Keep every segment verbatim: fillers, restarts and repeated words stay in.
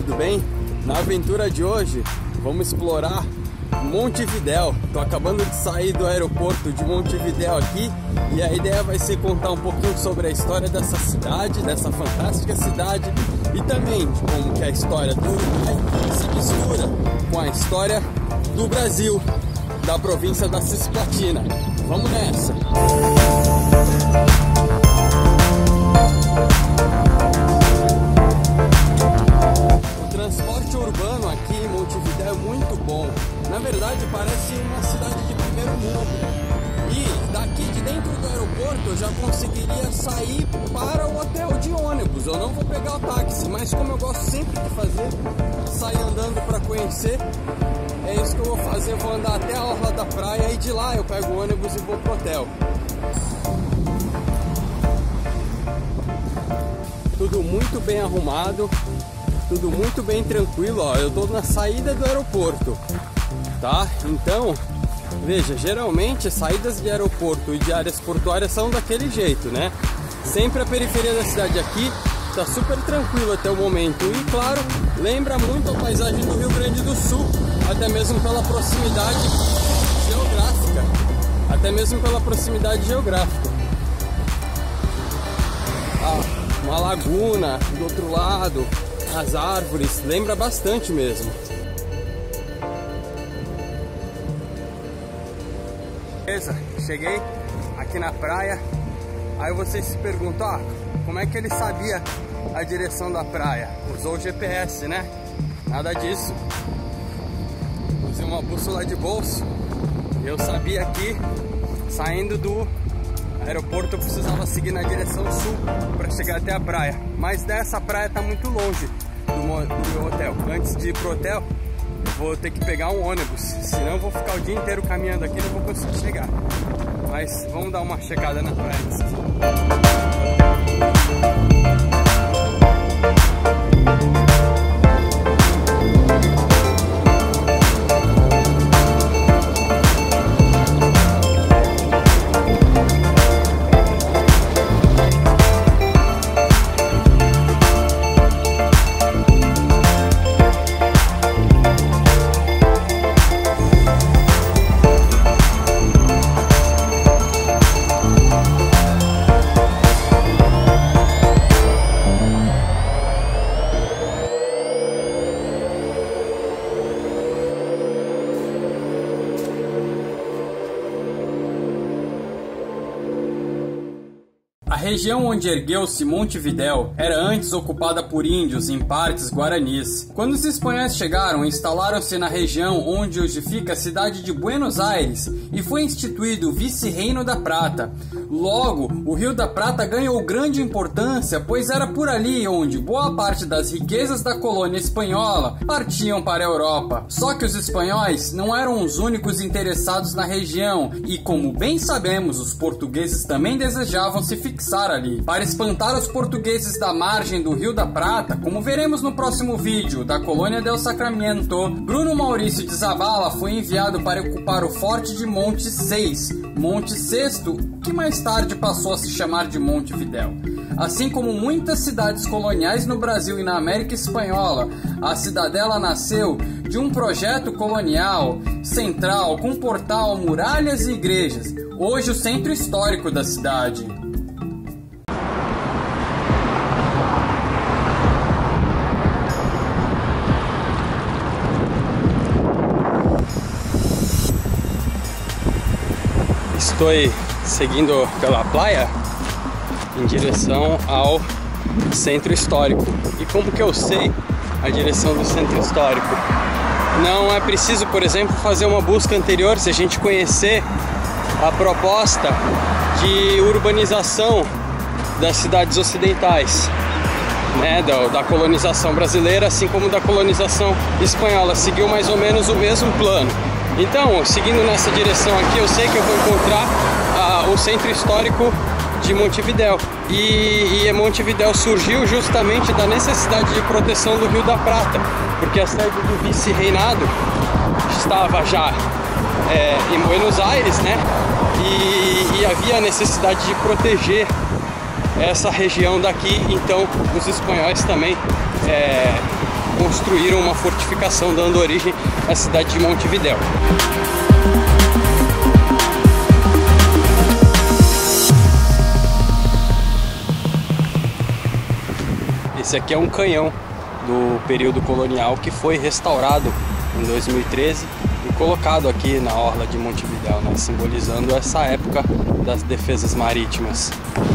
tudo bem? Na aventura de hoje vamos explorar Montevidéu. Tô acabando de sair do aeroporto de Montevidéu aqui e a ideia vai ser contar um pouquinho sobre a história dessa cidade, dessa fantástica cidade, e também de como que a história do Uruguai se mistura com a história do Brasil, da província da Cisplatina. Vamos nessa! O transporte urbano aqui em Montevidéu é muito bom. Na verdade, parece uma cidade de primeiro mundo. E daqui de dentro do aeroporto eu já conseguiria sair para o hotel de ônibus. Eu não vou pegar o táxi, mas como eu gosto sempre de fazer, sair andando para conhecer, é isso que eu vou fazer. Eu vou andar até a orla da praia e de lá eu pego o ônibus e vou pro hotel. Tudo muito bem arrumado, tudo muito bem tranquilo, ó. Eu tô na saída do aeroporto, tá? Então, veja, geralmente saídas de aeroporto e de áreas portuárias são daquele jeito, né? Sempre a periferia da cidade aqui tá super tranquilo até o momento. E claro, lembra muito a paisagem do Rio Grande do Sul, até mesmo pela proximidade geográfica. Até mesmo pela proximidade geográfica. Ah, uma laguna do outro lado, as árvores, lembra bastante mesmo. Beleza, cheguei aqui na praia. Aí vocês se perguntam, ah, como é que ele sabia a direção da praia? Usou o G P S, né? Nada disso. Usei uma bússola de bolso. Eu sabia que saindo do aeroporto eu precisava seguir na direção sul para chegar até a praia. Mas dessa praia tá muito longe do meu hotel. Antes de ir pro hotel, eu vou ter que pegar um ônibus. Senão eu vou ficar o dia inteiro caminhando aqui e não vou conseguir chegar. Mas vamos dar uma chegada na praia antes. A região onde ergueu-se Montevidéu era antes ocupada por índios, em partes guaranis. Quando os espanhóis chegaram, instalaram-se na região onde hoje fica a cidade de Buenos Aires e foi instituído o Vice-Reino da Prata. Logo, o Rio da Prata ganhou grande importância, pois era por ali onde boa parte das riquezas da colônia espanhola partiam para a Europa. Só que os espanhóis não eram os únicos interessados na região e, como bem sabemos, os portugueses também desejavam se fixar ali. Para espantar os portugueses da margem do Rio da Prata, como veremos no próximo vídeo da colônia del Sacramento, Bruno Maurício de Zabala foi enviado para ocupar o forte de Monte seis, Monte Sexto, que mais tarde passou a se chamar de Montevidéu. Assim como muitas cidades coloniais no Brasil e na América Espanhola, a cidadela nasceu de um projeto colonial central com portal, muralhas e igrejas, hoje o centro histórico da cidade. Estou seguindo pela praia em direção ao centro histórico. E como que eu sei a direção do centro histórico? Não é preciso, por exemplo, fazer uma busca anterior se a gente conhecer a proposta de urbanização das cidades ocidentais, né, da, da colonização brasileira, assim como da colonização espanhola. Seguiu mais ou menos o mesmo plano. Então, seguindo nessa direção aqui, eu sei que eu vou encontrar ah, o centro histórico de Montevidéu. E, e Montevidéu surgiu justamente da necessidade de proteção do Rio da Prata, porque a sede do vice-reinado estava já é, em Buenos Aires, né? E, e havia a necessidade de proteger essa região daqui. Então, os espanhóis também é, construíram uma fortificação dando origem à cidade de Montevidéu. Esse aqui é um canhão do período colonial que foi restaurado em dois mil e treze e colocado aqui na orla de Montevidéu, né, simbolizando essa época das defesas marítimas.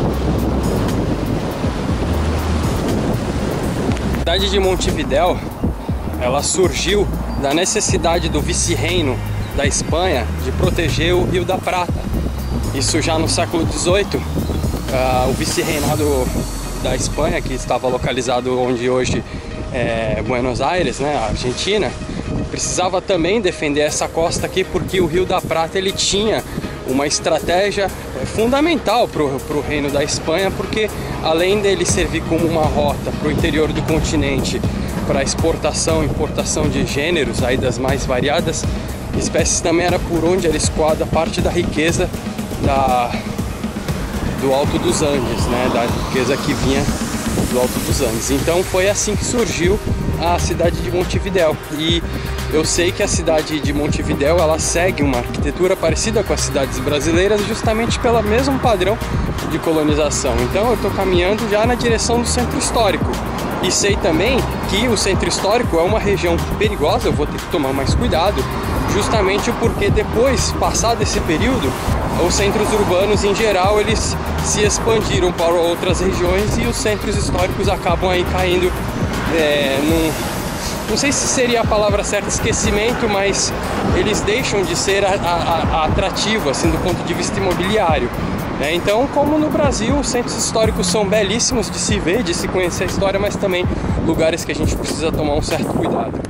A cidade de Montevidéu, ela surgiu da necessidade do vice-reino da Espanha de proteger o Rio da Prata. Isso já no século dezoito, uh, o vice-reinado da Espanha, que estava localizado onde hoje é Buenos Aires, né, a Argentina, precisava também defender essa costa aqui, porque o Rio da Prata ele tinha uma estratégia fundamental para o reino da Espanha, porque além dele servir como uma rota para o interior do continente, para exportação e importação de gêneros aí das mais variadas espécies, também era por onde era escoada parte da riqueza da do Alto dos Andes, né, da riqueza que vinha do Alto dos Andes. Então foi assim que surgiu a cidade de Montevidéu. E eu sei que a cidade de Montevidéu ela segue uma arquitetura parecida com as cidades brasileiras, justamente pelo mesmo padrão de colonização. Então eu estou caminhando já na direção do centro histórico. E sei também que o centro histórico é uma região perigosa, eu vou ter que tomar mais cuidado, justamente porque depois, passado esse período, os centros urbanos em geral eles se expandiram para outras regiões e os centros históricos acabam aí caindo é, num, não sei se seria a palavra certa, esquecimento, mas eles deixam de ser a, a, a atrativos assim, do ponto de vista imobiliário. É, então, como no Brasil, os centros históricos são belíssimos de se ver, de se conhecer a história, mas também lugares que a gente precisa tomar um certo cuidado.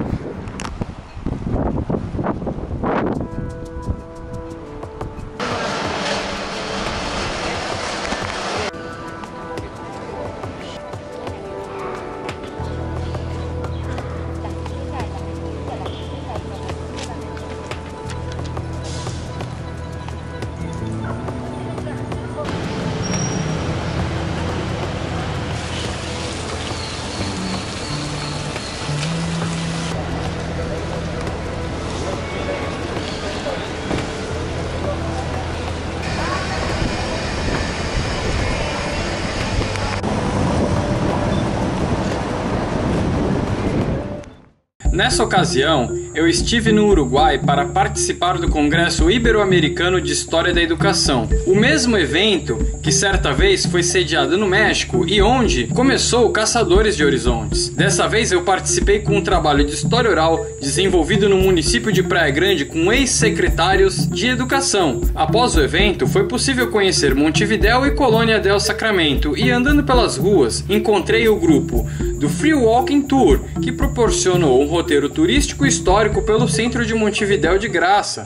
Nessa ocasião, eu estive no Uruguai para participar do Congresso Ibero-Americano de História da Educação, o mesmo evento que certa vez foi sediado no México e onde começou o Caçadores de Horizontes. Dessa vez eu participei com um trabalho de história oral desenvolvido no município de Praia Grande com ex-secretários de educação. Após o evento, foi possível conhecer Montevidéu e Colônia del Sacramento e andando pelas ruas, encontrei o grupo do Free Walking Tour, que proporcionou um roteiro turístico e histórico pelo centro de Montevidéu de graça.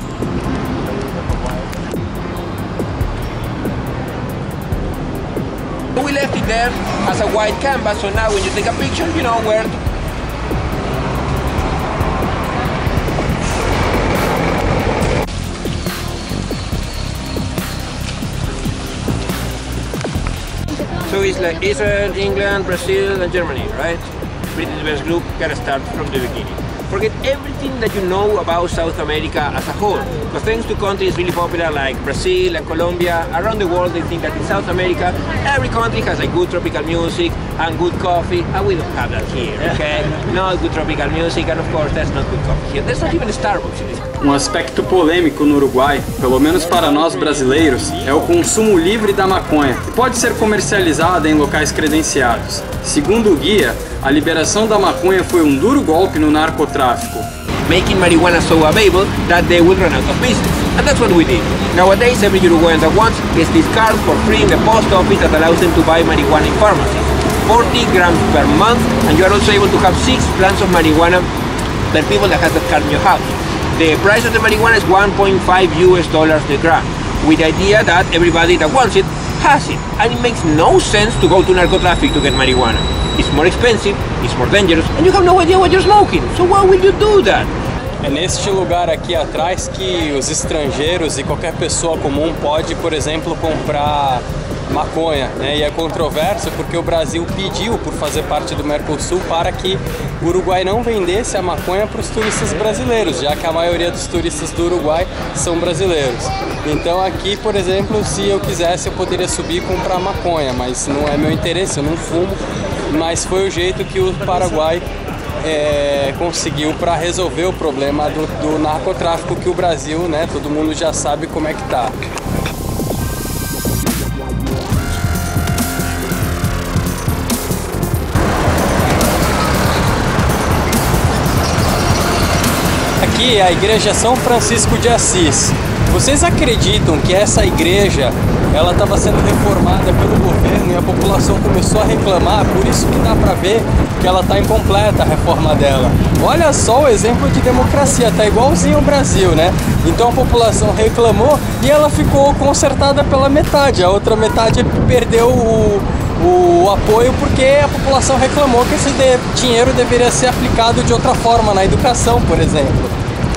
We left it there as a white canvas, so now when you take a picture, you know where to. So it's like Israel, England, Brazil and Germany, right? British Best Group can start from the beginning. Forget everything that you know about South America as a whole, because thanks to countries really popular like Brazil and Colombia, around the world they think that in South America every country has like good tropical music and good coffee, and we don't have that here, okay? Not good tropical music, and of course that's not good coffee here. There's not even a Starbucks in this. Um aspecto polêmico no Uruguai, pelo menos para nós brasileiros, é o consumo livre da maconha, que pode ser comercializada em locais credenciados. Segundo o guia, a liberação da maconha foi um duro golpe no narcotráfico. Making marijuana so available that they will run out of business. And that's what we did. Nowadays, every Uruguayan that wants gets this card for free in the post office that allows them to buy marijuana in pharmacies. forty grams per month, and you are also able to have six plants of marijuana per people that has that card in your house. The price of the marijuana is one point five U S dollars the gram, with the idea that everybody that wants it has it. And it makes no sense to go to narcotraffic to get marijuana. It's more expensive, it's more dangerous, and you have no idea what you're smoking. So why will you do that? É neste lugar aqui atrás que os estrangeiros e qualquer pessoa comum pode, por exemplo, comprar maconha, né? E é controverso porque o Brasil pediu por fazer parte do Mercosul para que o Uruguai não vendesse a maconha para os turistas brasileiros, já que a maioria dos turistas do Uruguai são brasileiros. Então aqui, por exemplo, se eu quisesse eu poderia subir e comprar maconha, mas não é meu interesse, eu não fumo, mas foi o jeito que o Paraguai É, conseguiu para resolver o problema do, do narcotráfico, que o Brasil, né, todo mundo já sabe como é que tá. Aqui é a igreja São Francisco de Assis. Vocês acreditam que essa igreja ela estava sendo reformada pelo governo e a população começou a reclamar? Por isso que dá para ver que ela está incompleta, a reforma dela. Olha só o exemplo de democracia, tá igualzinho ao Brasil, né? Então a população reclamou e ela ficou consertada pela metade, a outra metade perdeu o, o apoio porque a população reclamou que esse de, dinheiro deveria ser aplicado de outra forma, na educação, por exemplo.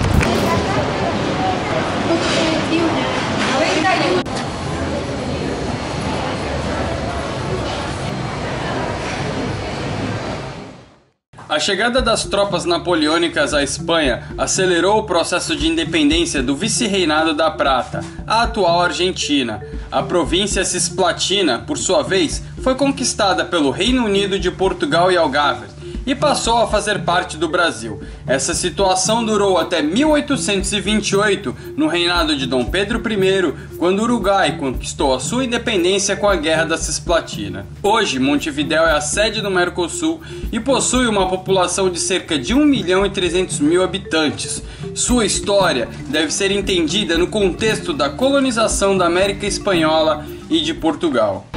A chegada das tropas napoleônicas à Espanha acelerou o processo de independência do vice-reinado da Prata, a atual Argentina. A província Cisplatina, por sua vez, foi conquistada pelo Reino Unido de Portugal e Algarve e passou a fazer parte do Brasil. Essa situação durou até mil oitocentos e vinte e oito, no reinado de Dom Pedro I, quando o Uruguai conquistou a sua independência com a Guerra da Cisplatina. Hoje, Montevidéu é a sede do Mercosul e possui uma população de cerca de um milhão e trezentos mil habitantes. Sua história deve ser entendida no contexto da colonização da América Espanhola e de Portugal.